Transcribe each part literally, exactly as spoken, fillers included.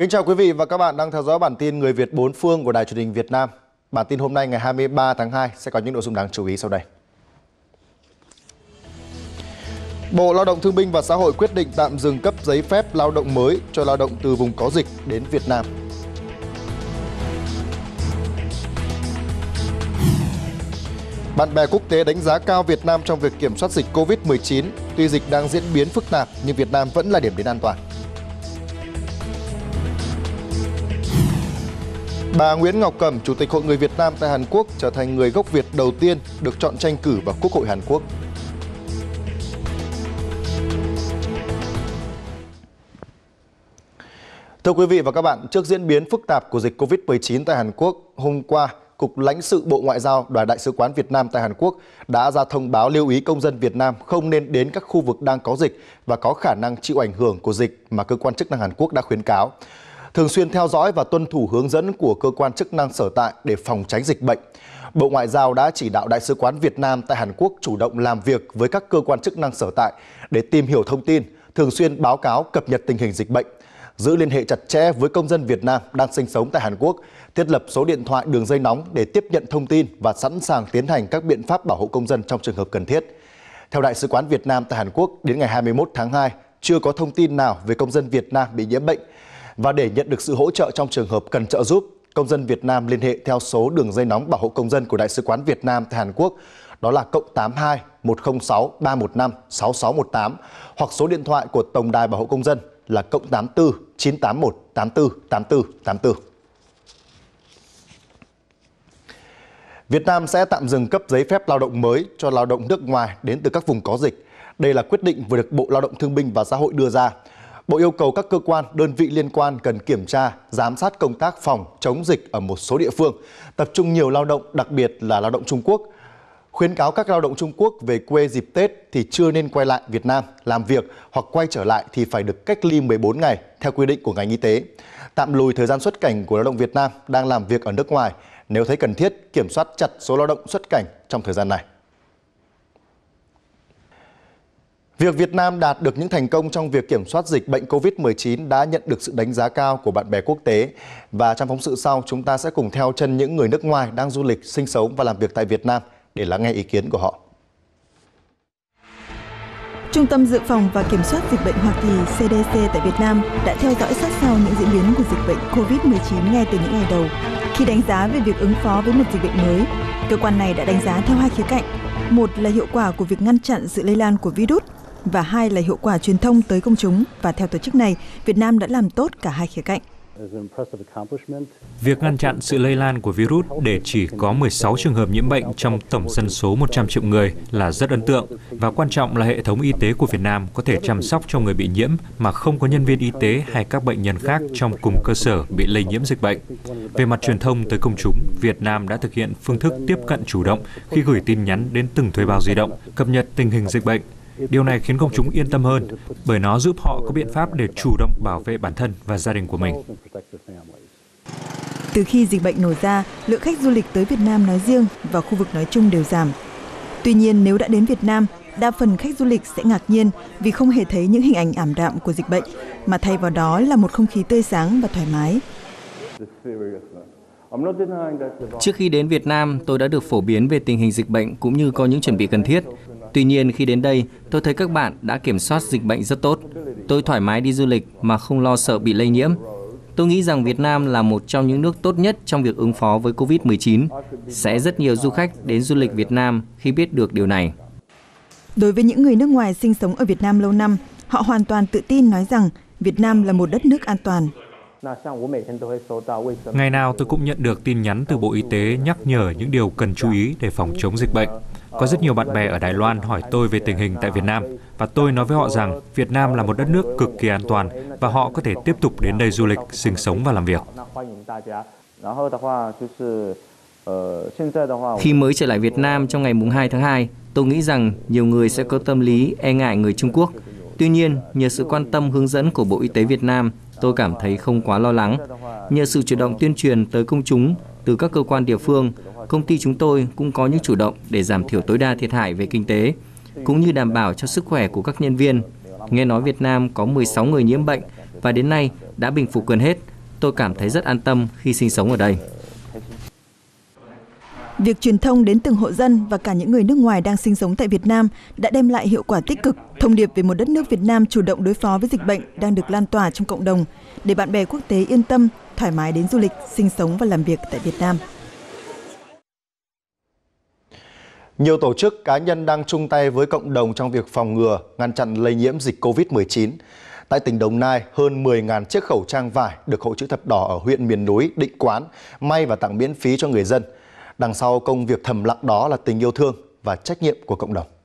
Kính chào quý vị và các bạn đang theo dõi bản tin Người Việt bốn phương của Đài Truyền hình Việt Nam. Bản tin hôm nay ngày hai mươi ba tháng hai sẽ có những nội dung đáng chú ý sau đây. Bộ Lao động Thương binh và Xã hội quyết định tạm dừng cấp giấy phép lao động mới cho lao động từ vùng có dịch đến Việt Nam. Bạn bè quốc tế đánh giá cao Việt Nam trong việc kiểm soát dịch Covid mười chín. Tuy dịch đang diễn biến phức tạp nhưng Việt Nam vẫn là điểm đến an toàn. Bà Nguyễn Ngọc Cẩm, Chủ tịch Hội Người Việt Nam tại Hàn Quốc, trở thành người gốc Việt đầu tiên được chọn tranh cử vào Quốc hội Hàn Quốc. Thưa quý vị và các bạn, trước diễn biến phức tạp của dịch Covid mười chín tại Hàn Quốc, hôm qua, Cục Lãnh sự Bộ Ngoại giao Đoàn Đại sứ quán Việt Nam tại Hàn Quốc đã ra thông báo lưu ý công dân Việt Nam không nên đến các khu vực đang có dịch và có khả năng chịu ảnh hưởng của dịch mà cơ quan chức năng Hàn Quốc đã khuyến cáo. Thường xuyên theo dõi và tuân thủ hướng dẫn của cơ quan chức năng sở tại để phòng tránh dịch bệnh. Bộ Ngoại giao đã chỉ đạo Đại sứ quán Việt Nam tại Hàn Quốc chủ động làm việc với các cơ quan chức năng sở tại để tìm hiểu thông tin, thường xuyên báo cáo cập nhật tình hình dịch bệnh, giữ liên hệ chặt chẽ với công dân Việt Nam đang sinh sống tại Hàn Quốc, thiết lập số điện thoại đường dây nóng để tiếp nhận thông tin và sẵn sàng tiến hành các biện pháp bảo hộ công dân trong trường hợp cần thiết. Theo Đại sứ quán Việt Nam tại Hàn Quốc, đến ngày hai mươi mốt tháng hai, chưa có thông tin nào về công dân Việt Nam bị nhiễm bệnh. Và để nhận được sự hỗ trợ trong trường hợp cần trợ giúp, công dân Việt Nam liên hệ theo số đường dây nóng bảo hộ công dân của Đại sứ quán Việt Nam tại Hàn Quốc, đó là cộng tám hai một không sáu ba một năm sáu sáu một tám, hoặc số điện thoại của Tổng đài Bảo hộ Công dân là cộng tám tư chín tám một tám tư tám tư tám tư. Việt Nam sẽ tạm dừng cấp giấy phép lao động mới cho lao động nước ngoài đến từ các vùng có dịch. Đây là quyết định vừa được Bộ Lao động Thương binh và Xã hội đưa ra. Bộ yêu cầu các cơ quan, đơn vị liên quan cần kiểm tra, giám sát công tác phòng, chống dịch ở một số địa phương, tập trung nhiều lao động, đặc biệt là lao động Trung Quốc. Khuyến cáo các lao động Trung Quốc về quê dịp Tết thì chưa nên quay lại Việt Nam làm việc hoặc quay trở lại thì phải được cách ly mười bốn ngày theo quy định của ngành y tế. Tạm lùi thời gian xuất cảnh của lao động Việt Nam đang làm việc ở nước ngoài nếu thấy cần thiết, kiểm soát chặt số lao động xuất cảnh trong thời gian này. Việc Việt Nam đạt được những thành công trong việc kiểm soát dịch bệnh Covid mười chín đã nhận được sự đánh giá cao của bạn bè quốc tế. Và trong phóng sự sau, chúng ta sẽ cùng theo chân những người nước ngoài đang du lịch, sinh sống và làm việc tại Việt Nam để lắng nghe ý kiến của họ. Trung tâm Dự phòng và Kiểm soát Dịch bệnh Hoa Kỳ C D C tại Việt Nam đã theo dõi sát sao những diễn biến của dịch bệnh Covid mười chín ngay từ những ngày đầu. Khi đánh giá về việc ứng phó với một dịch bệnh mới, cơ quan này đã đánh giá theo hai khía cạnh. Một là hiệu quả của việc ngăn chặn sự lây lan của virus, và hai là hiệu quả truyền thông tới công chúng, và theo tổ chức này, Việt Nam đã làm tốt cả hai khía cạnh. Việc ngăn chặn sự lây lan của virus để chỉ có mười sáu trường hợp nhiễm bệnh trong tổng dân số một trăm triệu người là rất ấn tượng, và quan trọng là hệ thống y tế của Việt Nam có thể chăm sóc cho người bị nhiễm mà không có nhân viên y tế hay các bệnh nhân khác trong cùng cơ sở bị lây nhiễm dịch bệnh. Về mặt truyền thông tới công chúng, Việt Nam đã thực hiện phương thức tiếp cận chủ động khi gửi tin nhắn đến từng thuê bao di động, cập nhật tình hình dịch bệnh. Điều này khiến công chúng yên tâm hơn, bởi nó giúp họ có biện pháp để chủ động bảo vệ bản thân và gia đình của mình. Từ khi dịch bệnh nổ ra, lượng khách du lịch tới Việt Nam nói riêng và khu vực nói chung đều giảm. Tuy nhiên, nếu đã đến Việt Nam, đa phần khách du lịch sẽ ngạc nhiên vì không hề thấy những hình ảnh ảm đạm của dịch bệnh, mà thay vào đó là một không khí tươi sáng và thoải mái. Trước khi đến Việt Nam, tôi đã được phổ biến về tình hình dịch bệnh cũng như có những chuẩn bị cần thiết. Tuy nhiên, khi đến đây, tôi thấy các bạn đã kiểm soát dịch bệnh rất tốt. Tôi thoải mái đi du lịch mà không lo sợ bị lây nhiễm. Tôi nghĩ rằng Việt Nam là một trong những nước tốt nhất trong việc ứng phó với Covid mười chín. Sẽ rất nhiều du khách đến du lịch Việt Nam khi biết được điều này. Đối với những người nước ngoài sinh sống ở Việt Nam lâu năm, họ hoàn toàn tự tin nói rằng Việt Nam là một đất nước an toàn. Ngày nào tôi cũng nhận được tin nhắn từ Bộ Y tế nhắc nhở những điều cần chú ý để phòng chống dịch bệnh. Có rất nhiều bạn bè ở Đài Loan hỏi tôi về tình hình tại Việt Nam, và tôi nói với họ rằng Việt Nam là một đất nước cực kỳ an toàn và họ có thể tiếp tục đến đây du lịch, sinh sống và làm việc. Khi mới trở lại Việt Nam trong ngày hai tháng hai, tôi nghĩ rằng nhiều người sẽ có tâm lý e ngại người Trung Quốc. Tuy nhiên, nhờ sự quan tâm hướng dẫn của Bộ Y tế Việt Nam, tôi cảm thấy không quá lo lắng. Nhờ sự chủ động tuyên truyền tới công chúng từ các cơ quan địa phương, công ty chúng tôi cũng có những chủ động để giảm thiểu tối đa thiệt hại về kinh tế, cũng như đảm bảo cho sức khỏe của các nhân viên. Nghe nói Việt Nam có mười sáu người nhiễm bệnh và đến nay đã bình phục gần hết, tôi cảm thấy rất an tâm khi sinh sống ở đây. Việc truyền thông đến từng hộ dân và cả những người nước ngoài đang sinh sống tại Việt Nam đã đem lại hiệu quả tích cực. Thông điệp về một đất nước Việt Nam chủ động đối phó với dịch bệnh đang được lan tỏa trong cộng đồng để bạn bè quốc tế yên tâm, thoải mái đến du lịch, sinh sống và làm việc tại Việt Nam. Nhiều tổ chức cá nhân đang chung tay với cộng đồng trong việc phòng ngừa, ngăn chặn lây nhiễm dịch Covid mười chín. Tại tỉnh Đồng Nai, hơn mười nghìn chiếc khẩu trang vải được Hội Chữ Thập Đỏ ở huyện miền núi Định Quán may và tặng miễn phí cho người dân. Đằng sau công việc thầm lặng đó là tình yêu thương và trách nhiệm của cộng đồng.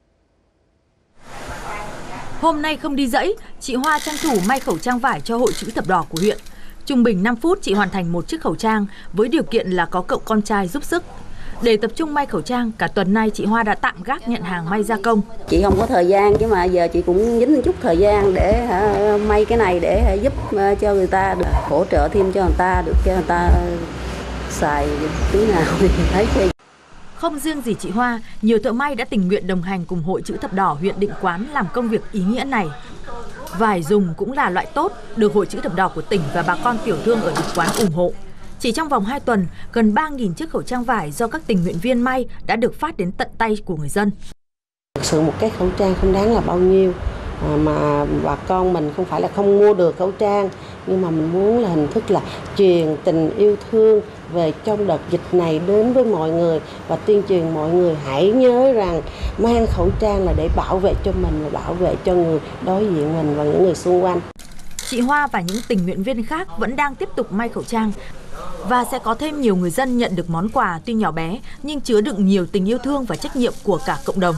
Hôm nay không đi dãy, chị Hoa tranh thủ may khẩu trang vải cho Hội Chữ Thập Đỏ của huyện. Trung bình năm phút chị hoàn thành một chiếc khẩu trang với điều kiện là có cậu con trai giúp sức. Để tập trung may khẩu trang, cả tuần nay chị Hoa đã tạm gác nhận hàng may gia công. Chị không có thời gian chứ mà giờ chị cũng dính chút thời gian để hả, may cái này để hả, giúp cho người ta được hỗ trợ thêm cho người ta, được cho người ta xài tí nào thì thấy thì. Không riêng gì chị Hoa, nhiều thợ may đã tình nguyện đồng hành cùng Hội Chữ Thập Đỏ huyện Định Quán làm công việc ý nghĩa này. Vải dùng cũng là loại tốt, được Hội Chữ Thập Đỏ của tỉnh và bà con tiểu thương ở Định Quán ủng hộ. Chỉ trong vòng hai tuần, gần ba nghìn chiếc khẩu trang vải do các tình nguyện viên may đã được phát đến tận tay của người dân. Thực sự một cái khẩu trang không đáng là bao nhiêu, mà bà con mình không phải là không mua được khẩu trang, nhưng mà mình muốn là hình thức là truyền tình yêu thương về trong đợt dịch này đến với mọi người và tuyên truyền mọi người hãy nhớ rằng mang khẩu trang là để bảo vệ cho mình và bảo vệ cho người đối diện mình và những người xung quanh. Chị Hoa và những tình nguyện viên khác vẫn đang tiếp tục may khẩu trang và sẽ có thêm nhiều người dân nhận được món quà tuy nhỏ bé nhưng chứa đựng nhiều tình yêu thương và trách nhiệm của cả cộng đồng.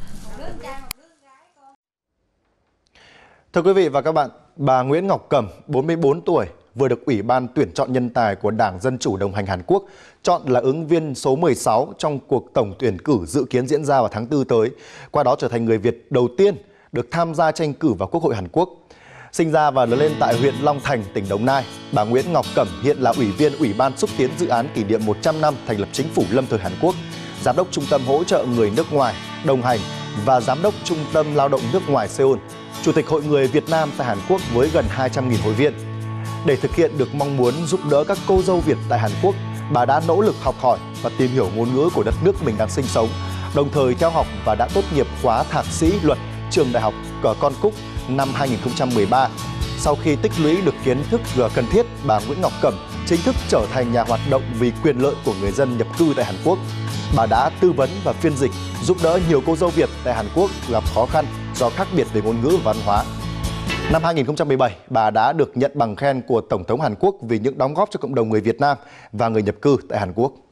Thưa quý vị và các bạn, bà Nguyễn Ngọc Cẩm, bốn mươi tư tuổi, vừa được Ủy ban tuyển chọn nhân tài của Đảng Dân Chủ Đồng hành Hàn Quốc chọn là ứng viên số mười sáu trong cuộc tổng tuyển cử dự kiến diễn ra vào tháng tư tới, qua đó trở thành người Việt đầu tiên được tham gia tranh cử vào Quốc hội Hàn Quốc. Sinh ra và lớn lên tại huyện Long Thành, tỉnh Đồng Nai, bà Nguyễn Ngọc Cẩm hiện là Ủy viên Ủy ban xúc tiến dự án kỷ niệm một trăm năm thành lập Chính phủ lâm thời Hàn Quốc, Giám đốc Trung tâm hỗ trợ người nước ngoài đồng hành và Giám đốc Trung tâm Lao động nước ngoài Seoul, Chủ tịch Hội người Việt Nam tại Hàn Quốc với gần hai trăm nghìn hội viên. Để thực hiện được mong muốn giúp đỡ các cô dâu Việt tại Hàn Quốc, bà đã nỗ lực học hỏi và tìm hiểu ngôn ngữ của đất nước mình đang sinh sống, đồng thời theo học và đã tốt nghiệp khóa thạc sĩ luật trường Đại học Con Cúc năm hai nghìn không trăm mười ba. Sau khi tích lũy được kiến thức cần thiết, bà Nguyễn Ngọc Cẩm chính thức trở thành nhà hoạt động vì quyền lợi của người dân nhập cư tại Hàn Quốc. Bà đã tư vấn và phiên dịch, giúp đỡ nhiều cô dâu Việt tại Hàn Quốc gặp khó khăn do khác biệt về ngôn ngữ và văn hóa. Năm hai nghìn không trăm mười bảy, bà đã được nhận bằng khen của Tổng thống Hàn Quốc vì những đóng góp cho cộng đồng người Việt Nam và người nhập cư tại Hàn Quốc.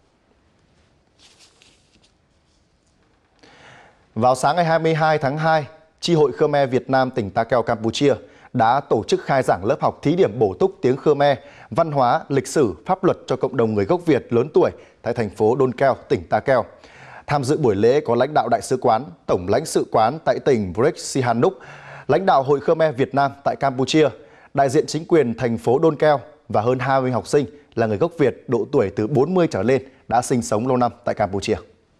Vào sáng ngày hai mươi hai tháng hai, Chi hội Khmer Việt Nam tỉnh Ta Keo, Campuchia đã tổ chức khai giảng lớp học thí điểm bổ túc tiếng Khmer, văn hóa, lịch sử, pháp luật cho cộng đồng người gốc Việt lớn tuổi tại thành phố Don Keo, tỉnh Ta Keo. Tham dự buổi lễ có lãnh đạo Đại sứ quán, Tổng lãnh sự quán tại tỉnh Prech Sihanouk, lãnh đạo Hội Khmer Việt Nam tại Campuchia, đại diện chính quyền thành phố Don Keo và hơn hai mươi học sinh là người gốc Việt độ tuổi từ bốn mươi trở lên đã sinh sống lâu năm tại Campuchia.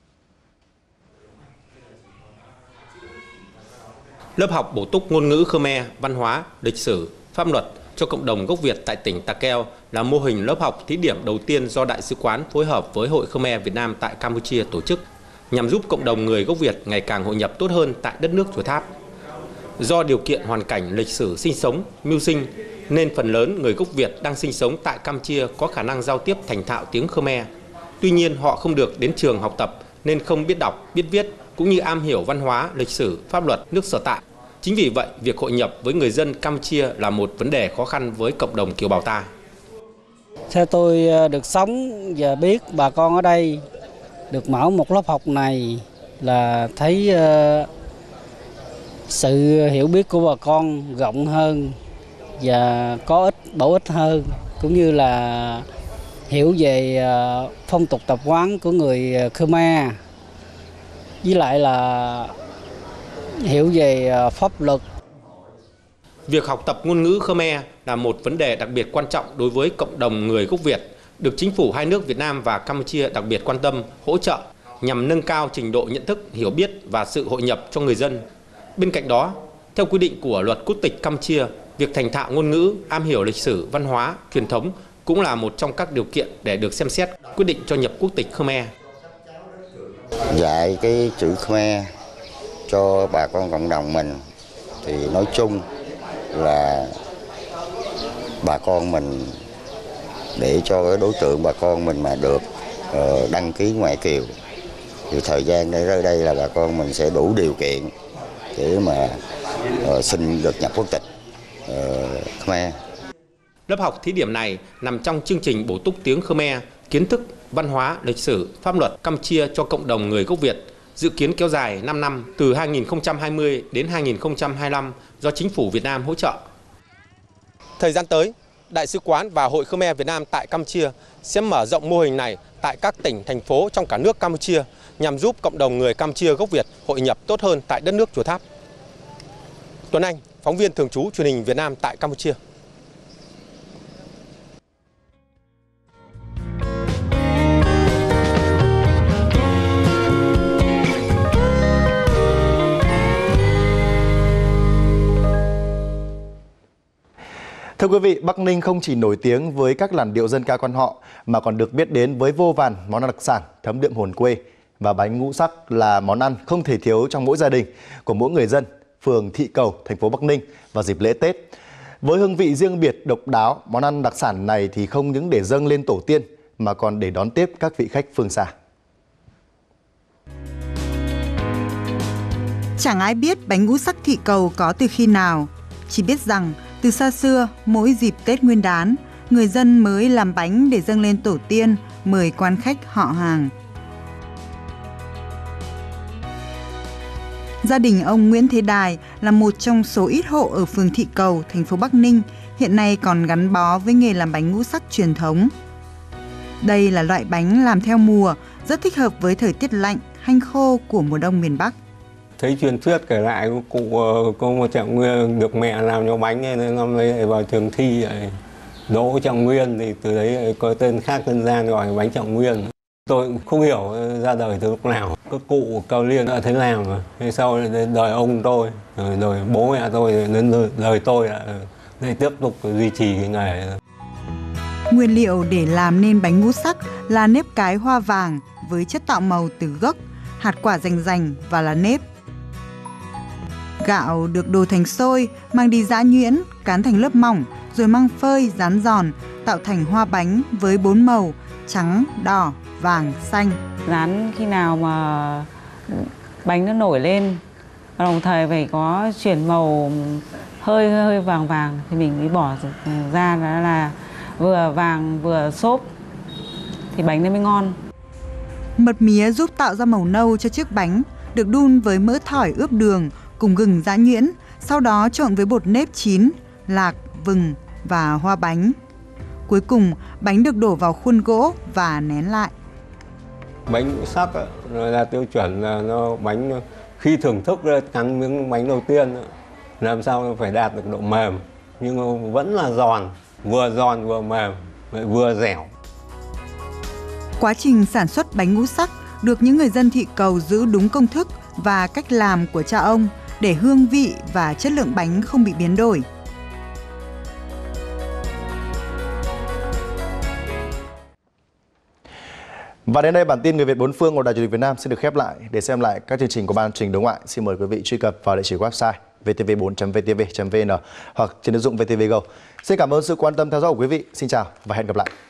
Lớp học bổ túc ngôn ngữ Khmer, văn hóa, lịch sử, pháp luật cho cộng đồng gốc Việt tại tỉnh Ta Keo là mô hình lớp học thí điểm đầu tiên do Đại sứ quán phối hợp với Hội Khmer Việt Nam tại Campuchia tổ chức, nhằm giúp cộng đồng người gốc Việt ngày càng hội nhập tốt hơn tại đất nước Chùa Tháp. Do điều kiện hoàn cảnh lịch sử sinh sống, mưu sinh, nên phần lớn người gốc Việt đang sinh sống tại Campuchia có khả năng giao tiếp thành thạo tiếng Khmer. Tuy nhiên, họ không được đến trường học tập nên không biết đọc, biết viết, cũng như am hiểu văn hóa, lịch sử, pháp luật nước sở tại. Chính vì vậy, việc hội nhập với người dân Campuchia là một vấn đề khó khăn với cộng đồng kiều bào ta. Theo tôi được sống và biết bà con ở đây được mở một lớp học này là thấy uh, sự hiểu biết của bà con rộng hơn và có ích, bổ ích hơn, cũng như là hiểu về uh, phong tục tập quán của người Khmer, với lại là hiểu về pháp luật. Việc học tập ngôn ngữ Khmer là một vấn đề đặc biệt quan trọng đối với cộng đồng người gốc Việt, được chính phủ hai nước Việt Nam và Campuchia đặc biệt quan tâm, hỗ trợ nhằm nâng cao trình độ nhận thức, hiểu biết và sự hội nhập cho người dân. Bên cạnh đó, theo quy định của luật quốc tịch Campuchia, Việc thành thạo ngôn ngữ, am hiểu lịch sử, văn hóa, truyền thống cũng là một trong các điều kiện để được xem xét quyết định cho nhập quốc tịch Khmer. Dạy cái chữ Khmer cho bà con cộng đồng mình thì nói chung là bà con mình, để cho cái đối tượng bà con mình mà được uh, đăng ký ngoại kiều thì thời gian đây ở đây là bà con mình sẽ đủ điều kiện để mà uh, xin được nhập quốc tịch uh, Khmer. Lớp học thí điểm này nằm trong chương trình bổ túc tiếng Khmer, kiến thức, văn hóa, lịch sử, pháp luật Campuchia cho cộng đồng người gốc Việt, dự kiến kéo dài năm năm từ hai nghìn không trăm hai mươi đến hai nghìn không trăm hai mươi lăm do Chính phủ Việt Nam hỗ trợ. Thời gian tới, Đại sứ quán và Hội Khmer Việt Nam tại Campuchia sẽ mở rộng mô hình này tại các tỉnh, thành phố trong cả nước Campuchia nhằm giúp cộng đồng người Campuchia gốc Việt hội nhập tốt hơn tại đất nước Chùa Tháp. Tuấn Anh, phóng viên thường trú Truyền hình Việt Nam tại Campuchia. Thưa quý vị, Bắc Ninh không chỉ nổi tiếng với các làn điệu dân ca quan họ mà còn được biết đến với vô vàn món ăn đặc sản thấm đượm hồn quê, và bánh ngũ sắc là món ăn không thể thiếu trong mỗi gia đình của mỗi người dân phường Thị Cầu, thành phố Bắc Ninh vào dịp lễ Tết. Với hương vị riêng biệt độc đáo, món ăn đặc sản này thì không những để dâng lên tổ tiên mà còn để đón tiếp các vị khách phương xa. Chẳng ai biết bánh ngũ sắc Thị Cầu có từ khi nào, chỉ biết rằng từ xa xưa, mỗi dịp Tết Nguyên đán, người dân mới làm bánh để dâng lên tổ tiên, mời quan khách họ hàng. Gia đình ông Nguyễn Thế Đài là một trong số ít hộ ở phường Thị Cầu, thành phố Bắc Ninh, hiện nay còn gắn bó với nghề làm bánh ngũ sắc truyền thống. Đây là loại bánh làm theo mùa, rất thích hợp với thời tiết lạnh, hanh khô của mùa đông miền Bắc. Thấy truyền thuyết kể lại cụ có một Trạng Nguyên được mẹ làm cho bánh nên năm nay vào trường thi đỗ Trạng Nguyên, thì từ đấy có tên khác dân gian gọi bánh Trạng Nguyên. Tôi cũng không hiểu ra đời từ lúc nào. Các cụ Cao Liên đã thấy làm rồi. Thế sau đến đời ông tôi, rồi đời bố mẹ tôi, đến đời tôi lại tiếp tục duy trì cái nghề. Nguyên liệu để làm nên bánh ngũ sắc là nếp cái hoa vàng với chất tạo màu từ gốc, hạt quả rành rành và lá nếp. Gạo được đổ thành xôi, mang đi giã nhuyễn, cán thành lớp mỏng, rồi mang phơi, rán giòn, tạo thành hoa bánh với bốn màu trắng, đỏ, vàng, xanh. Rán khi nào mà bánh nó nổi lên, đồng thời phải có chuyển màu hơi hơi vàng vàng thì mình mới bỏ ra, đó là vừa vàng vừa xốp thì bánh nó mới ngon. Mật mía giúp tạo ra màu nâu cho chiếc bánh, được đun với mỡ thỏi ướp đường cùng gừng giã nhuyễn, sau đó trộn với bột nếp chín, lạc, vừng và hoa bánh. Cuối cùng, bánh được đổ vào khuôn gỗ và nén lại. Bánh ngũ sắc là tiêu chuẩn là nó bánh khi thưởng thức cắn miếng bánh đầu tiên làm sao nó phải đạt được độ mềm nhưng mà vẫn là giòn, vừa giòn vừa mềm, vừa dẻo. Quá trình sản xuất bánh ngũ sắc được những người dân Thị Cầu giữ đúng công thức và cách làm của cha ông để hương vị và chất lượng bánh không bị biến đổi. Và đến đây bản tin Người Việt bốn phương của Đài Truyền hình Việt Nam xin được khép lại. Để xem lại các chương trình của Ban Truyền hình Đối ngoại, xin mời quý vị truy cập vào địa chỉ website v t v bốn chấm v t v chấm v n hoặc trên ứng dụng vê tê vê Go. Xin cảm ơn sự quan tâm theo dõi của quý vị. Xin chào và hẹn gặp lại.